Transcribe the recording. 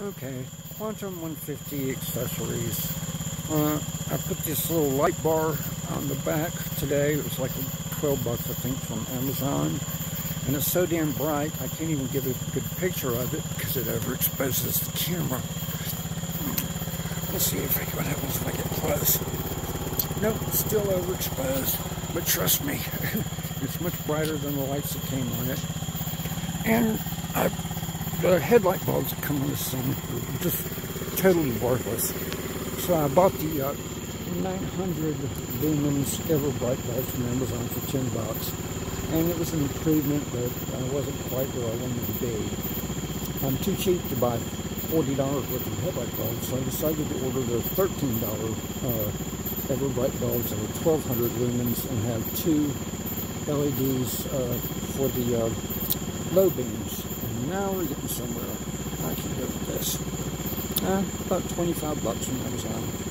Okay, Quantum 150 accessories. I put this little light bar on the back today. It was like 12 bucks, I think, from Amazon. And it's so damn bright, I can't even give a good picture of it because it overexposes the camera. Let's see what happens if I get close. Nope, it's still overexposed. But trust me, it's much brighter than the lights that came on it. And the headlight bulbs that come on this thing are just totally worthless. So I bought the 900 lumens EverBright bulbs from Amazon for 10 bucks. And it was an improvement, but I wasn't quite where I wanted to be. I'm too cheap to buy $40 worth of headlight bulbs, so I decided to order the $13 EverBright bulbs that are 1200 lumens and have two LEDs for the low beams. And now we're getting somewhere. I can go with this. About 25 bucks from Amazon.